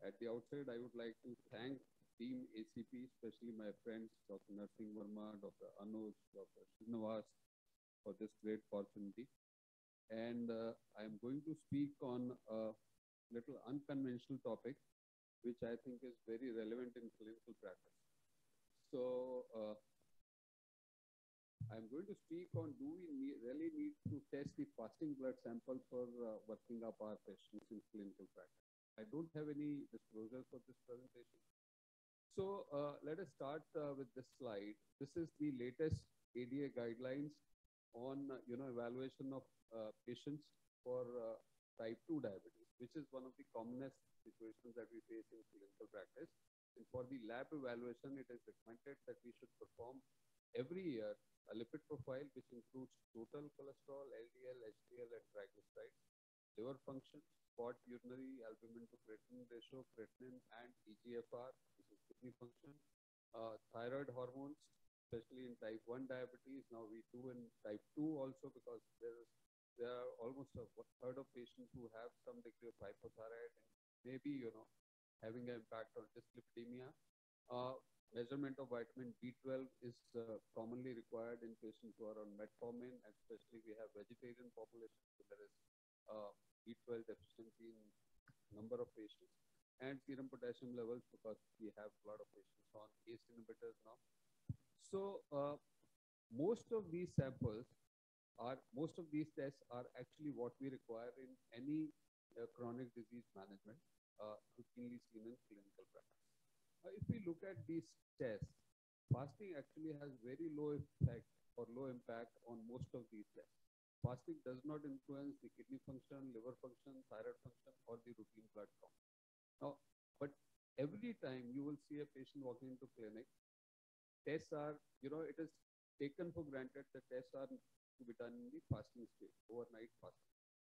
At the outset, I would like to thank Team ACP, especially my friends Dr. Narsingh Verma, Dr. Anuj, Dr. Srinivas, for this great opportunity. And I'm going to speak on a little unconventional topic, which I think is very relevant in clinical practice. So I'm going to speak on, do we really need to test the fasting blood sample for working up our patients in clinical practice? I don't have any disclosure for this presentation. So let us start with this slide. This is the latest ADA guidelines on evaluation of patients for type 2 diabetes, which is one of the commonest situations that we face in clinical practice. And for the lab evaluation, it is recommended that we should perform every year a lipid profile, which includes total cholesterol, LDL, HDL, and triglycerides, liver function, spot urinary albumin to creatinine ratio, creatinine, and EGFR, which is kidney function, thyroid hormones, especially in type 1 diabetes. Now we do in type 2 also, because there are almost a third of patients who have some degree of hypothyroid and maybe having an impact on dyslipidemia. Measurement of vitamin B12 is commonly required in patients who are on metformin, and especially we have vegetarian population, so there is B12 deficiency in number of patients, and serum potassium levels, because we have a lot of patients on ACE inhibitors now. So most of these tests are actually what we require in any chronic disease management, routinely seen in clinical practice. If we look at these tests, fasting actually has very low effect or low impact on most of these tests. Fasting does not influence the kidney function, liver function, thyroid function, or the routine blood count. Now, but every time you will see a patient walking into clinic, tests are, it is taken for granted that tests are to be done in the fasting state, overnight fasting.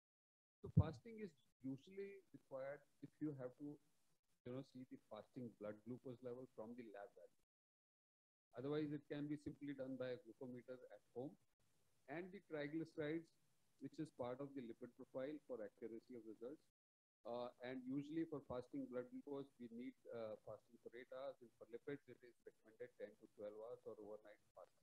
So fasting is usually required if you have to see the fasting blood glucose level from the lab value. Otherwise, it can be simply done by a glucometer at home. And the triglycerides, which is part of the lipid profile for accuracy of results. And usually for fasting blood glucose, we need fasting for 8 hours. And for lipids, it is recommended 10 to 12 hours or overnight fasting.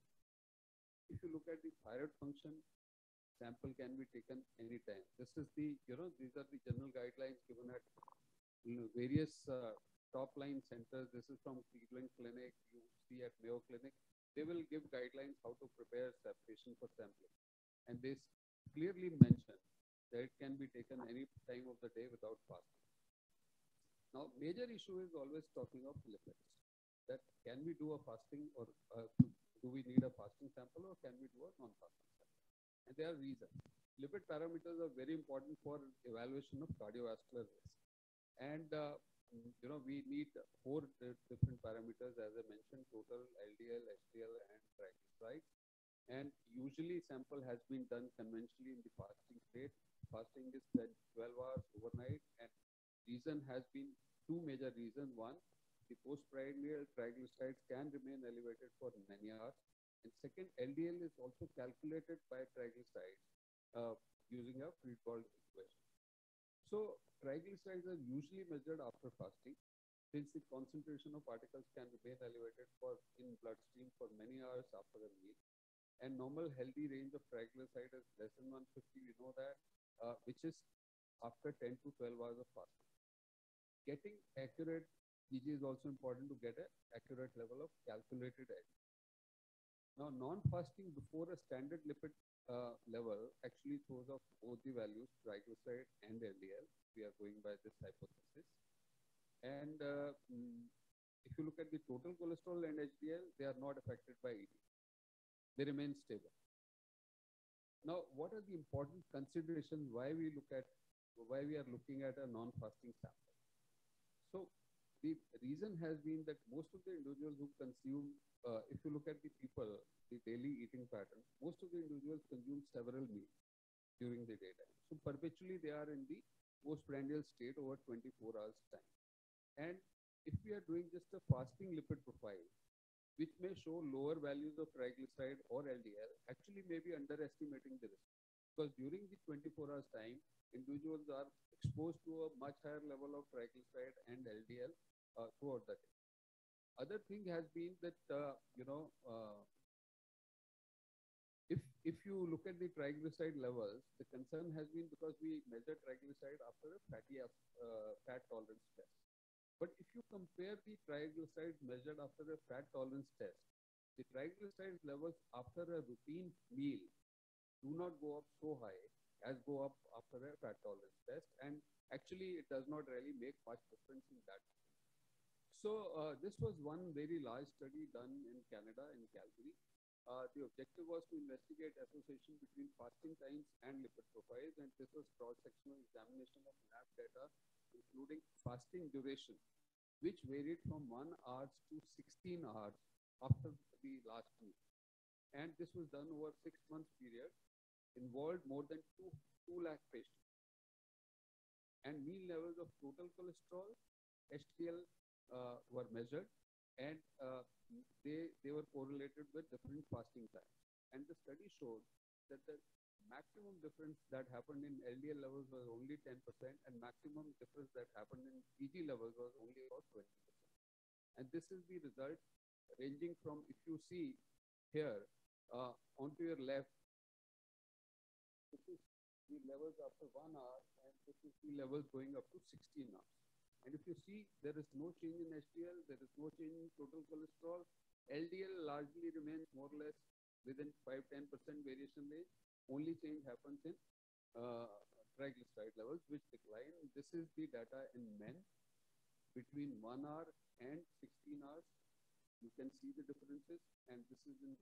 If you look at the thyroid function, sample can be taken anytime. This is the, these are the general guidelines given at various top line centers. This is from Cleveland Clinic, you see at Mayo Clinic. They will give guidelines how to prepare a patient for sampling. And they clearly mention that it can be taken any time of the day without fasting. Now, major issue is always talking of lipids. That can we do a fasting, or do we need a fasting sample, or can we do a non-fasting sample? And there are reasons. Lipid parameters are very important for evaluation of cardiovascular risk. And we need 4 different parameters, as I mentioned: total, LDL, HDL, and triglycerides. And usually sample has been done conventionally in the fasting state. Fasting is 12 hours overnight, and reason has been 2 major reasons. One, the postprandial triglycerides can remain elevated for many hours. And second, LDL is also calculated by triglycerides using a Friedwald equation. So triglycerides are usually measured after fasting, since the concentration of particles can remain elevated in bloodstream for many hours after a meal. And normal healthy range of triglyceride is less than 150, we know that, which is after 10 to 12 hours of fasting. Getting accurate EG is also important to get an accurate level of calculated LDL. Now, non-fasting before a standard lipid level actually throws off both the values, triglyceride and LDL. We are going by this hypothesis. And if you look at the total cholesterol and HDL, they are not affected by ED. They remain stable. Now, what are the important considerations why we are looking at a non-fasting sample? So the reason has been that most of the individuals who consume, if you look at the people, the daily eating pattern, most of the individuals consume several meals during the daytime. So perpetually they are in the postprandial state over 24 hours time. And if we are doing just a fasting lipid profile, which may show lower values of triglyceride or LDL, actually may be underestimating the risk. because during the 24 hours time, individuals are exposed to a much higher level of triglyceride and LDL throughout the day. Other thing has been that, if you look at the triglyceride levels, the concern has been because we measure triglyceride after a fat tolerance test. But if you compare the triglycerides measured after a fat tolerance test, the triglyceride levels after a routine meal do not go up so high as go up after a fat tolerance test, and actually it does not really make much difference in that. So this was one very large study done in Canada, in Calgary. The objective was to investigate association between fasting times and lipid profiles, and this was cross-sectional examination of lab data, including fasting duration, which varied from 1 hour to 16 hours after the last meal. And this was done over a 6-month period, involved more than 2 lakh patients. And mean levels of total cholesterol, HDL, were measured, and they were correlated with different fasting times. And the study showed that the maximum difference that happened in LDL levels was only 10%, and maximum difference that happened in TG levels was only about 20%. And this is the result ranging from, if you see here, onto your left, this is the levels after 1 hour, and this is the levels going up to 16 hours. And if you see, there is no change in HDL, there is no change in total cholesterol. LDL largely remains more or less within 5-10% variation range. Only change happens in triglyceride levels, which decline. This is the data in men between 1 hour and 16 hours. You can see the differences, and this is in.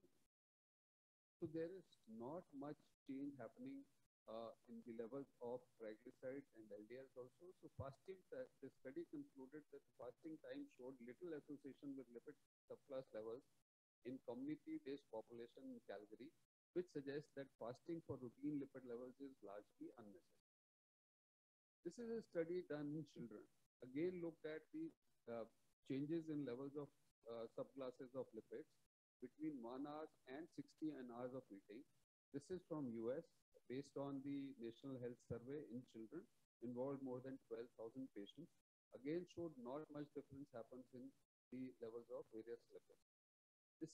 So there is not much change happening in the levels of triglycerides and LDLs also. So fasting, the study concluded that fasting time showed little association with lipid subclass levels in community-based population in Calgary, which suggests that fasting for routine lipid levels is largely unnecessary. This is a study done in children. Again, looked at the changes in levels of subclasses of lipids between 1 hour and 60 hours of eating. This is from US, based on the National Health Survey in children, involved more than 12,000 patients. Again, showed not much difference happens in the levels of various lipids. This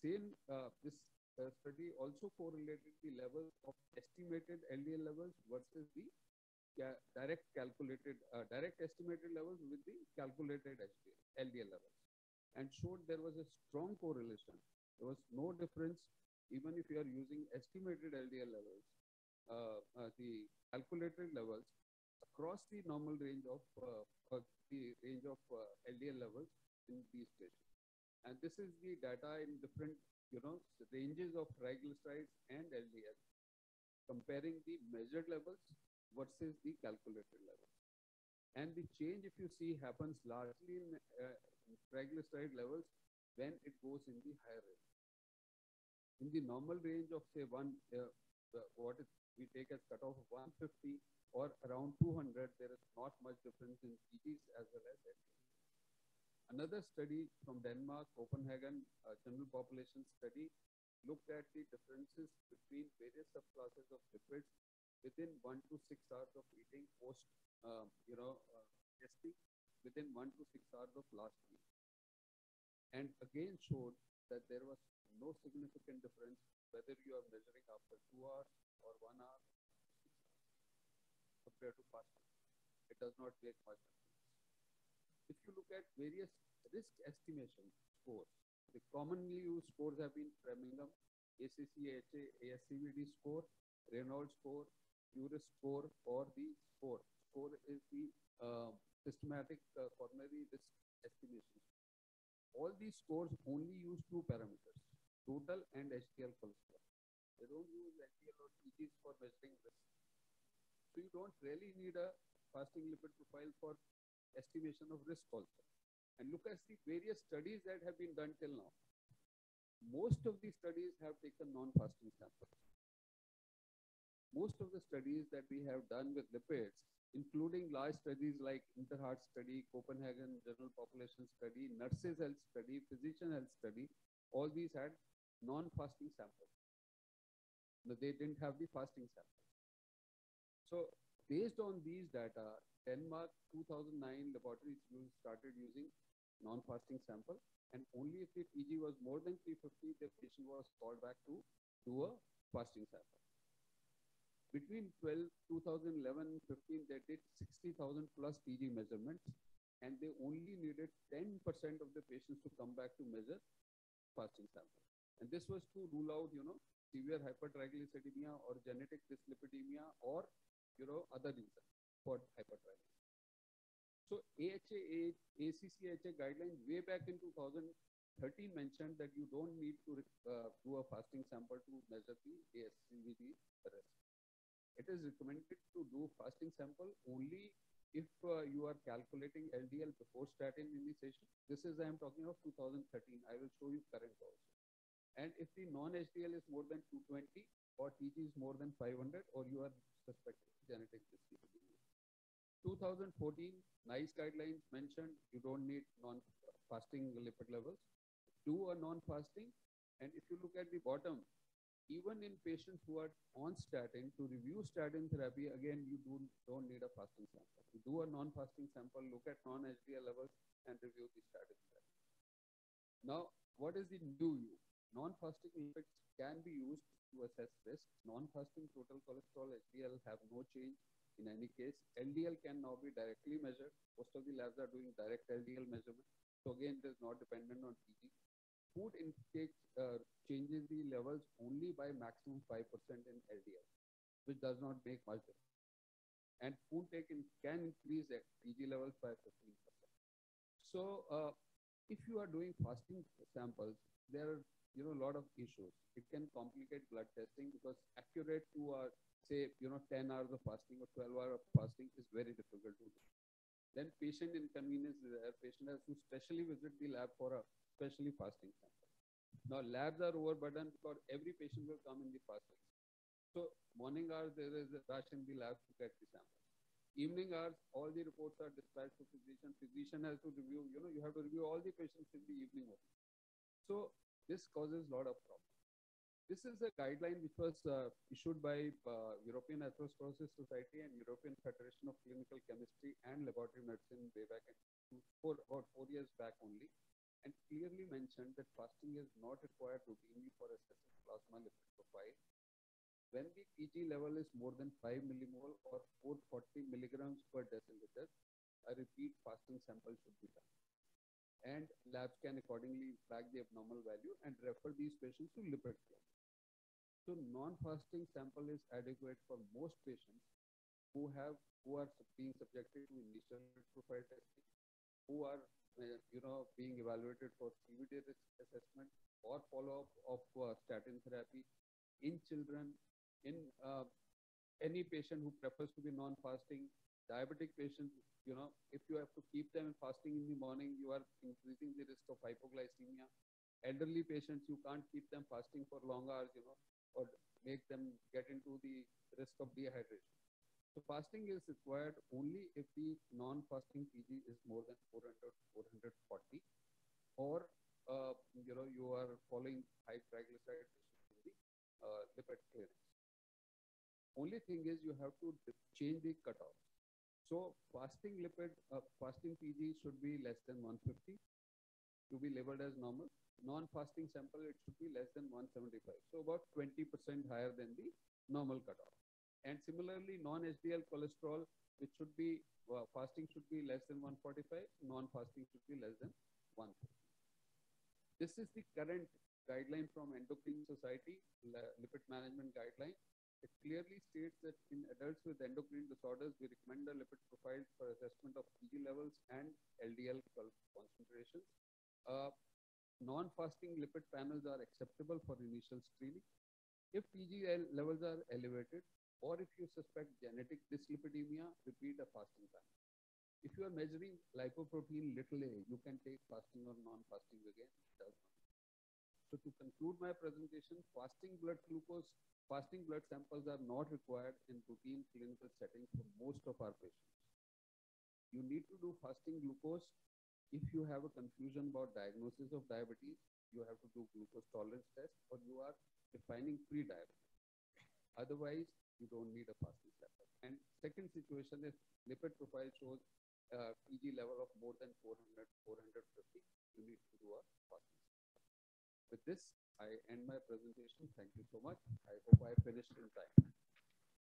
study also correlated the levels of estimated LDL levels versus the direct estimated levels with the calculated LDL levels, and showed there was a strong correlation. There was no difference even if you are using estimated LDL levels, the calculated levels across the normal range of LDL levels in these patients. And this is the data in different ranges of triglycerides and LDL, comparing the measured levels versus the calculated levels. And the change, if you see, happens largely in triglyceride levels when it goes in the higher range. In the normal range of, say, we take as cutoff of 150 or around 200, there is not much difference in TGs as well as LDL. Another study from Denmark, Copenhagen General Population Study, looked at the differences between various subclasses of lipids within 1 to 6 hours of eating post, testing, within 1 to 6 hours of last meal. And again showed that there was no significant difference whether you are measuring after 2 hours or 1 hour compared to fasting. It does not make much difference. If you look at various risk estimation scores, the commonly used scores have been Framingham, ACC-AHA, ASCVD score, Reynolds score, Uris score, or the SCORE. SCORE is the systematic coronary risk estimation. All these scores only use 2 parameters, total and HDL cholesterol. They don't use LDL or TGs for measuring risk. So you don't really need a fasting lipid profile for estimation of risk also. And look at the various studies that have been done till now. Most of these studies have taken non-fasting samples. Most of the studies that we have done with lipids, including large studies like Interheart study, Copenhagen General Population Study, Nurses Health Study, Physician Health Study, all these had non-fasting samples. But they didn't have the fasting samples. So based on these data, Denmark 2009 laboratories started using non-fasting sample, and only if the TG was more than 350, the patient was called back to do a fasting sample. Between 2011-15, they did 60,000 plus TG measurements, and they only needed 10% of the patients to come back to measure fasting sample. And this was to rule out, severe hypertriglyceridemia or genetic dyslipidemia or, other reasons for hypertriglyceridemia. So ACC/AHA guidelines way back in 2013 mentioned that you don't need to do a fasting sample to measure the ASCVD risk. It is recommended to do fasting sample only if you are calculating LDL before statin initiation. This is, I am talking of 2013. I will show you current also. And if the non-HDL is more than 220 or TG is more than 500 or you are suspecting genetic dyslipidemia. 2014, NICE guidelines mentioned you don't need non-fasting lipid levels. Do a non-fasting. And if you look at the bottom, even in patients who are on statin, to review statin therapy, again, you don't need a fasting sample. You do a non-fasting sample, look at non-HDL levels, and review the statin therapy. Now, what is the new use? Non-fasting lipids can be used to assess risk. Non-fasting total cholesterol, HDL, have no change in any case. LDL can now be directly measured. Most of the labs are doing direct LDL measurement. So again, it is not dependent on TG. Food intake changes the levels only by maximum 5% in LDL, which does not make much difference. And food intake can increase TG levels by 15%. So if you are doing fasting samples, there are a lot of issues. It can complicate blood testing because accurate to say 10 hours of fasting or 12 hours of fasting is very difficult to do. Then patient inconvenience is there. Patient has to specially visit the lab for a specially fasting sample. Now labs are overburdened because every patient will come in the fasting. So morning hours there is a rush in the lab to get the samples. Evening hours, all the reports are dispatched to physician. Physician has to review, you have to review all the patients in the evening only. So this causes a lot of problems. This is a guideline which was issued by European Atherosclerosis Society and European Federation of Clinical Chemistry and Laboratory Medicine way back about 4 years back only, and clearly mentioned that fasting is not required routinely for assessing plasma lipid profile. When the TG level is more than 5 millimole or 440 milligrams per deciliter, a repeat fasting sample should be done. And labs can accordingly flag the abnormal value and refer these patients to lipid club. So non-fasting sample is adequate for most patients who are being subjected to initial lipid profile testing, who are being evaluated for CVD risk assessment or follow-up of statin therapy in children, in any patient who prefers to be non-fasting, diabetic patients, if you have to keep them fasting in the morning, you are increasing the risk of hypoglycemia. Elderly patients, you can't keep them fasting for long hours, or make them get into the risk of dehydration. So fasting is required only if the non-fasting TG is more than 440, or you are following high triglyceride in the lipid clearance. Only thing is you have to change the cutoff. So fasting TG should be less than 150 to be labeled as normal. Non-fasting sample, it should be less than 175. So about 20% higher than the normal cutoff. And similarly, non-HDL cholesterol, which should be, fasting should be less than 145, non-fasting should be less than 150. This is the current guideline from Endocrine Society, lipid management guideline. It clearly states that in adults with endocrine disorders, we recommend a lipid profile for assessment of TG levels and LDL concentrations. Non-fasting lipid panels are acceptable for initial screening. If TG levels are elevated, or if you suspect genetic dyslipidemia, repeat a fasting panel. If you are measuring lipoprotein little a, you can take fasting or non-fasting again. So to conclude my presentation, fasting blood samples are not required in routine clinical settings for most of our patients. You need to do fasting glucose if you have a confusion about diagnosis of diabetes. You have to do glucose tolerance test, or you are defining pre-diabetes. Otherwise, you don't need a fasting step. And second situation, if lipid profile shows PG level of more than 400, 450, you need to do a fasting step. With this, I end my presentation. Thank you so much. I hope I finished in time.